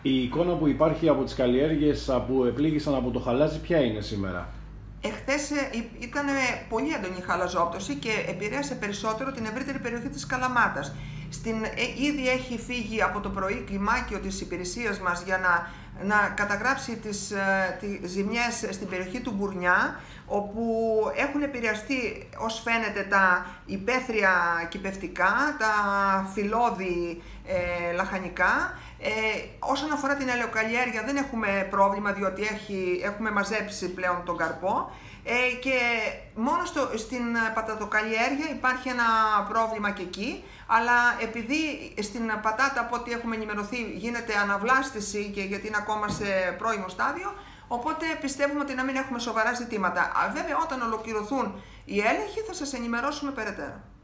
Η εικόνα που υπάρχει από τις καλλιέργειες που επλήγησαν από το χαλάζι ποια είναι σήμερα? Εχθές ήταν πολύ έντονη η χαλαζόπτωση και επηρέασε περισσότερο την ευρύτερη περιοχή της Καλαμάτας. Ήδη έχει φύγει από το πρωί κλιμάκιο της υπηρεσίας μας για να καταγράψει τις ζημιές στην περιοχή του Μπουρνιά, όπου έχουν επηρεαστεί, ως φαίνεται, τα υπαίθρια κηπευτικά, τα φυλλώδη λαχανικά. Όσον αφορά την ελαιοκαλλιέργεια δεν έχουμε πρόβλημα, διότι έχουμε μαζέψει πλέον τον καρπό, και μόνο στην πατατοκαλλιέργεια υπάρχει ένα πρόβλημα και εκεί, αλλά επειδή στην πατάτα, από ό,τι έχουμε ενημερωθεί, γίνεται αναβλάστηση και γιατί είναι ακόμα σε πρώιμο στάδιο, οπότε πιστεύουμε ότι να μην έχουμε σοβαρά ζητήματα. Βέβαια, όταν ολοκληρωθούν οι έλεγχοι θα σας ενημερώσουμε περαιτέρω.